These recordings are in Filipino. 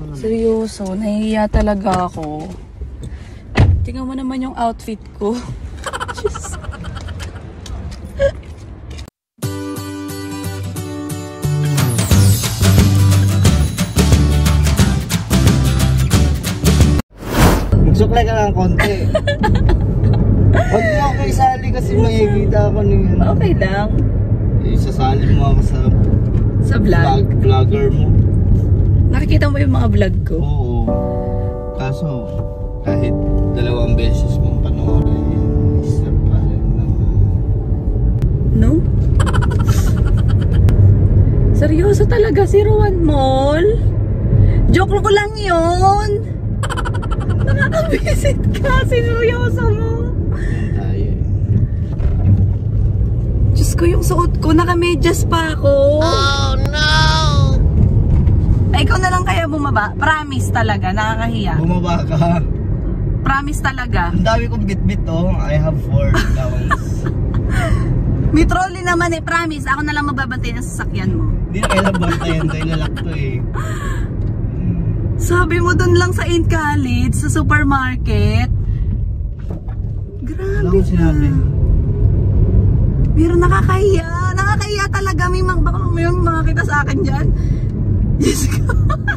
Seryoso, nahihiya talaga ako. Tingnan mo naman yung outfit ko. Diyos. Magsuklay ka lang konti. Huwag mo ako isali kasi makikita ako niyo. Okay lang. Isasali mo ako sa vlogger mo. Nakikita mo yung mga vlog ko? Oo. Kaso, kahit 2 beses mong panoorin, isa pa rin naman. No? Seryoso talaga si Rowan Mall? Joke ko lang yun. Nakakabisit ka. Seryoso mo. Yan tayo eh. Diyos ko, yung suot ko. Nakamedyas pa ako. Oh no! Ay, ikaw na lang kaya bumaba. Promise talaga. Nakakahiya. Bumaba ka. Promise talaga. Ang dami kong bit-bit oh. I have 4 gowns. May trolley naman eh. Promise. Ako na lang mababantay ng sasakyan mo. Hindi na kailang bantayan. Tayo lalak to eh. Sabi mo dun lang sa St. Khalid, sa supermarket. Grabe Wala akong sinabi. Pero nakakahiya. Nakakahiya talaga. Baka may makakita sa akin dyan. Diyos ko.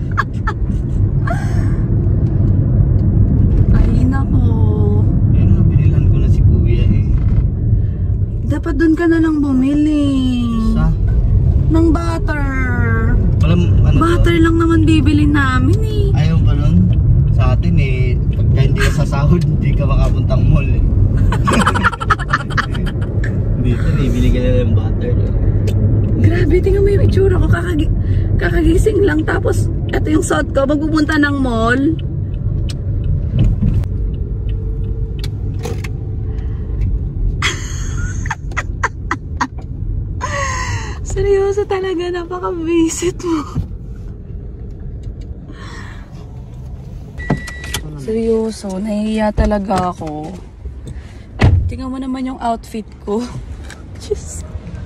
Ay, nako. Ayun, binilan ko na si kuya eh. Dapat dun ka na lang bumili. Sa? Ng butter. Butter lang naman bibili namin eh. Ayaw pa nun? Sa atin eh, pagka hindi ka sasahod, hindi ka makapuntang mall eh. Dito eh, bili ka na ng butter. Grabe, tingnan mo yung itsura ko. Kakagising lang. Tapos, ito yung suot ko. Magpupunta ng mall. Seryoso talaga. Napaka-visit mo. Seryoso. Nahihiya talaga ako. Tingnan mo naman yung outfit ko. Diyos.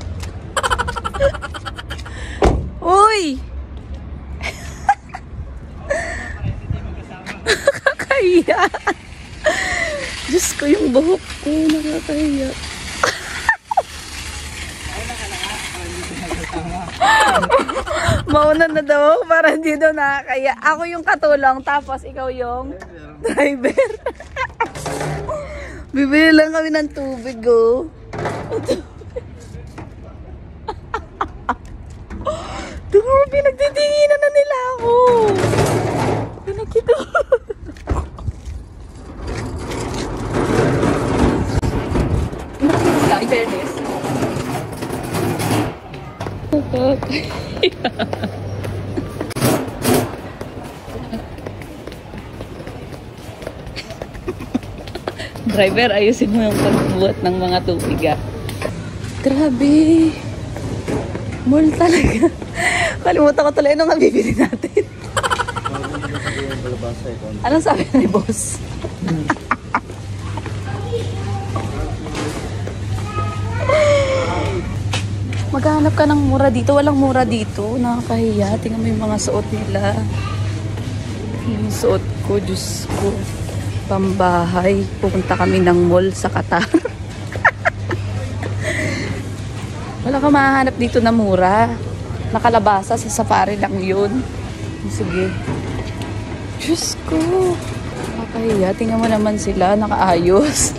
Uy! Nakakahiya. Diyos ko, yung buhok ko. Nakakahiya. Mauna na daw para hindi daw nakakahiya. Ako yung katulong, tapos ikaw yung driver. Bibili lang kami ng tubig, oh. Tingnan, pinagtitinginan na nila ako. Pinagkito. Nakikita, in fairness. Driver, ayusin mo yung pagbuhat ng mga tubig, ah. Grabe. Mall talaga. Kalimutan ko tuloy nung nabibili natin. Anong sabi ni boss? Maghanap ka ng mura dito. Walang mura dito. Nakakahiya. Tingnan mo yung mga suot nila. Yung suot ko, Diyos ko. Pambahay. Pupunta kami ng mall sa Qatar. Wala ka mahanap dito na mura. Nakalabasa sa safari lang yun. Sige. Diyos ko. Nakakahiya. Tingnan mo naman sila. Nakaayos.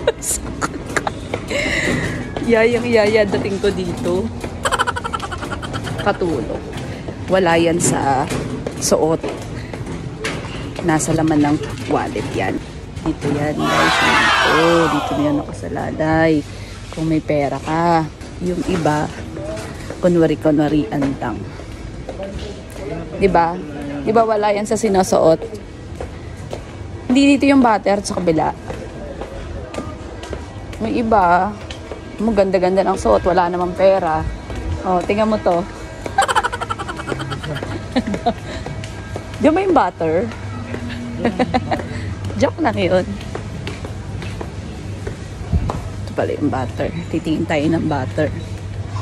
Yayang-yaya dating ko dito. Katulog. Wala yan sa suot. Nasa laman ng wallet yan. Dito yan, guys. Dito na yan nakasalalay. Kung may pera ka. Yung iba, kunwari-kunwarian lang. Diba? Diba wala yan sa sinusuot? Hindi dito yung butter sa kabila. May iba, maganda-ganda ng suot, wala namang pera. Oh, tingnan mo to. Diyan ba yung butter? Joke lang yun. Ito pala yung butter. Titingin tayo ng butter.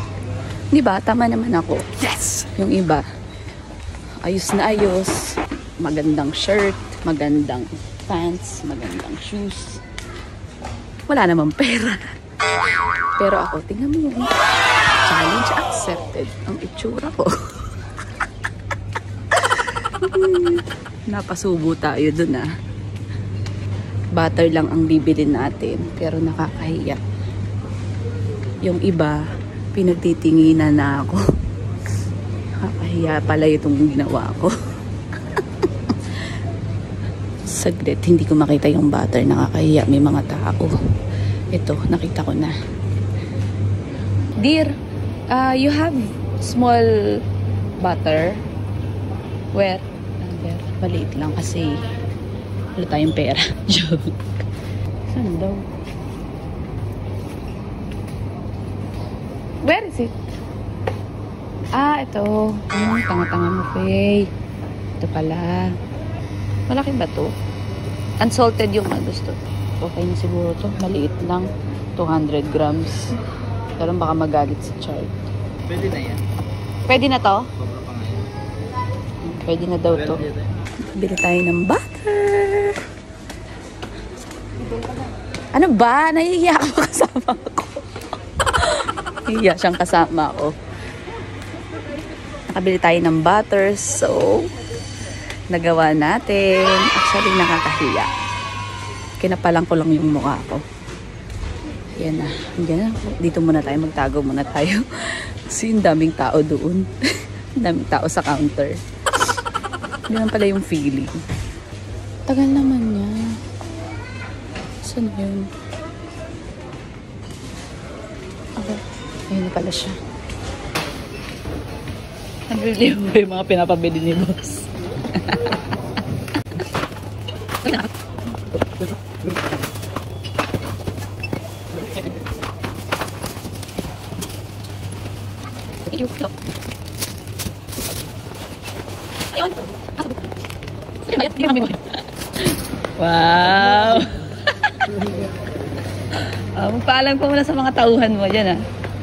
Diba? Tama naman ako. Yes! Yung iba. Ayos na ayos. magandang shirt, magandang pants, magandang shoes. Wala namang pera. Pero ako, tingnan mo yung challenge accepted. Ang itsura ko. Napasubo tayo dun ah. Butter lang ang bibili natin. Pero nakakahiya. Yung iba, pinagtitinginan na ako. Nakakahiya pala itong ginawa ko. Saglit, hindi ko makita yung butter. Nakakahiya, may mga tao. Ito, nakita ko na. Dear, you have small butter? Where? There. Maliit lang kasi wala tayong pera. Joke. Saan daw? Where is it? Ah, ito. Tanga-tanga mo, Faye. Ito pala. Malaki ba to? Unsalted yung gusto. Okay na siguro to. Maliit lang. 200 grams. Pero baka magalit si Chard. Pwede na yan. Pwede na to? Sobra pa nga yan. Pwede na daw to. Bili tayo ng butter. Ano ba? Nahihiya ako kasama ko. Nahihiya siyang kasama ko. Nakabili tayo ng butter. So, nagawa natin. Actually, nakakahiya. Kinapalang ko lang yung mukha ko. Yan na. Yan na. Dito muna tayo. Magtago muna tayo. Kasi yung daming tao doon. Daming tao sa counter. Ganun pala yung feeling. Tagal naman niya. Saan yun? Okay. Ayun na pala siya. Nabili mo yung mga pinapabili ni boss. Wow! Magpaalam ko muna sa mga tauhan mo dyan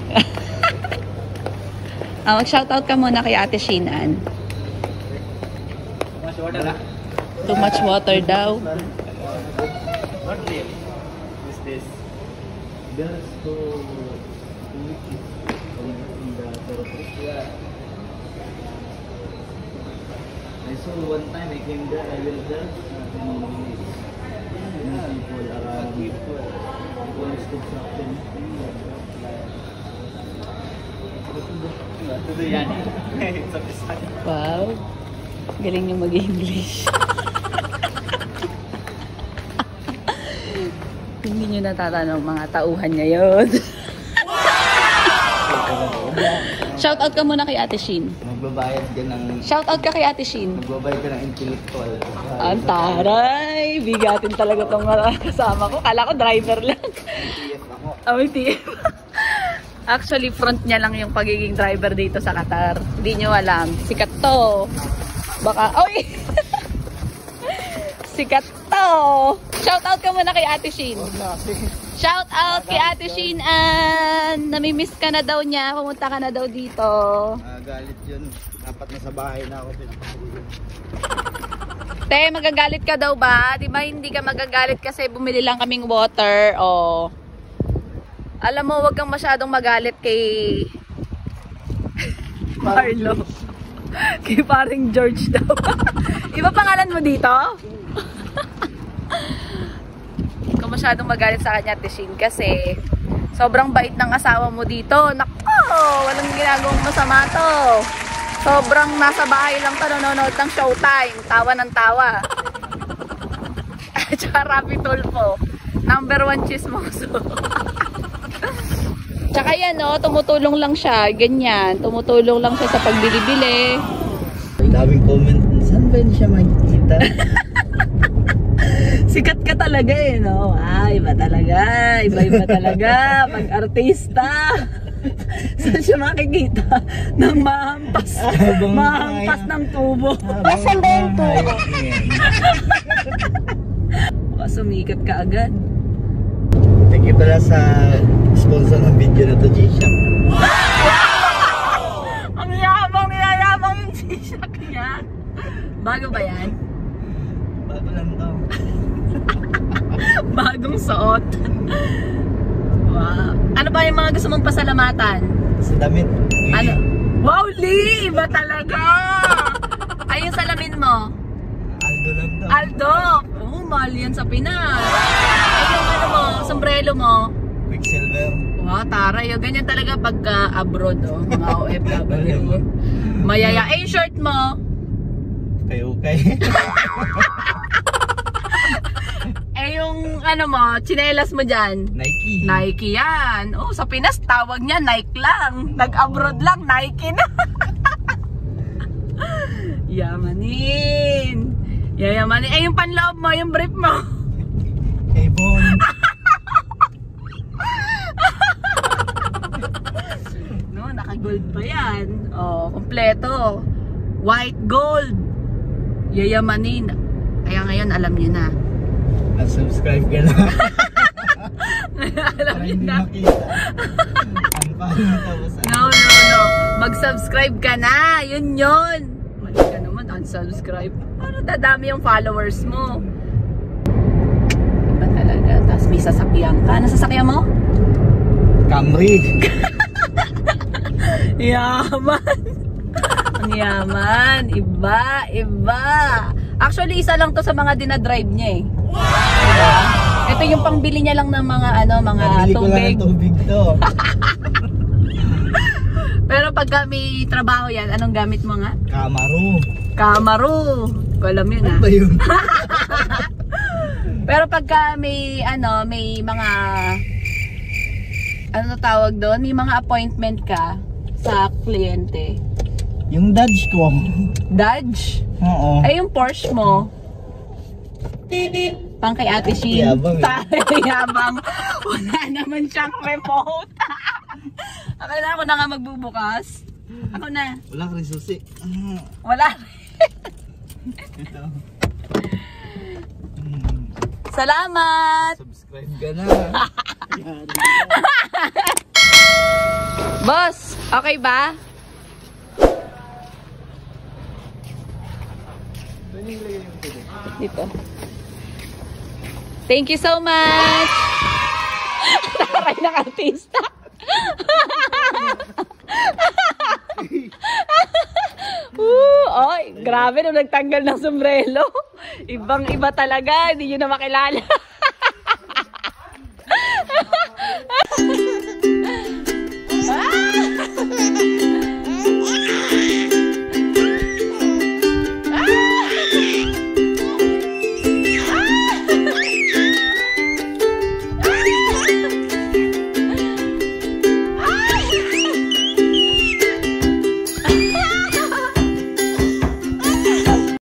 mag-shoutout ka muna kay Ate Shinan. Too much water daw. Not really. What's this? There's to in the Torres. Yeah. I saw one time I came there, I went there, people around, people stood something. Wow. Galing yung mag-English. Hindi nyo natatanong mga tauhan niya yun. Shoutout ka muna kay Ate Shin. Magbabayad ka ng... Shoutout ka kay Ate Shin. Magbabayad ka ng intellectual. Ang taray! Bigatin talaga itong kasama ko. Kala ko driver lang. TF ako. May TF. Actually, front niya lang yung pagiging driver dito sa Qatar. Hindi nyo alam. Sikat to. Baka... Oy! Sikat to! Shoutout ka muna kay Ate Shin. Shoutout kay Ate Shin Ann! Namimiss ka na daw niya. Pumunta ka na daw dito. Galit yun. Dapat nasa bahay na ako. Te, magagalit ka daw ba? Di ba hindi ka magagalit kasi bumili lang kaming water. Oh. Alam mo, wag kang masyadong magalit kay Marlo. Kay paring George daw. Iba pangalan mo dito? Huwag kang masyadong magalit sa kanya, Tishin, kasi sobrang bait ng asawa mo dito. Nako, walang ginagawang masama to. Sobrang nasa bahay lang pa nanonood ng Showtime. Tawa ng tawa. At saka Rapi Tulfo. #1 chismoso. Tsaka yan, no, tumutulong lang siya. Ganyan. Tumutulong lang siya sa pagbili-bili. Daming comment. Saan ba siya makikita? Sikat ka talaga eh, no? Ay, iba talaga. Iba-iba talaga. Pag-artista. Saan siya makikita? Nang mahampas. Mahampas ng tubo. Nasaan ba yung tubo? Baka sumikat ka agad. Thank you pala sa sponsor ng video na to, G-Shock. Ang yabang, niyayabang yung G-Shock niya. Bago ba yan? Bago lang to. Bagong suot. Wow. Ano ba yung mga gusto mong pasalamatan? Sa damit. Ano? Wow, Lee! Iba talaga! Ay, yung salamin mo? Aldo lang to. Aldo! Oh, mahal yan sa Pinas. Ay, yung ano mo, sombrero mo? Quicksilver. Wow, taray. Ganyan talaga pagka abroad, oh. Mga OFW. Mayaya. Eh, yung shirt mo? Okay. Eh, yung ano mo, tsinelas mo dyan? Nike. Nike yan. Oh, sa Pinas, tawag niya Nike lang. Nag-abroad lang, Nike na. Yamanin. Yayamanin. Eh, yung panloob mo, yung brief mo. Avon. No, naka-gold pa yan. Oh, kompleto. White gold. Yayamanin. Kaya ngayon, alam niyo na. Subscribe ka na. Alam niyo na. Makita. Ano pa tapos? No. Mag-subscribe ka na. Yun. Mali ka naman, unsubscribe. Ano, dadami yung followers mo. Iba talaga. Tapos may sasakyan ka. Ano sasakyan mo? Camry. Yaman. Ang yaman. Iba. Actually, isa lang to sa mga dinadrive niya eh. Diba? Ito yung pangbili niya lang ng mga mga Nabili ko lang tubig. ng tubig to. Pero pagka may trabaho yan, anong gamit mo nga? Camaro. Ko alam yun Ano ba yun? Pero pagka may mga tawag doon, may mga appointment ka sa kliyente. Yung Dodge ko. Dodge? Oo. Ay, yung Porsche mo. Pang kay Ate Shin. Yabang eh. Yabang. Wala naman siyang remote. Akala ko na nga magbubukas. Ako na. Wala ka rin susi. Wala. Ito. Salamat! Subscribe ka na. Boss, okay ba? Dito. Thank you so much! Taray ng artista! Oy, grabe nung nagtanggal ng sombrero. Ibang iba talaga, hindi nyo na makilala.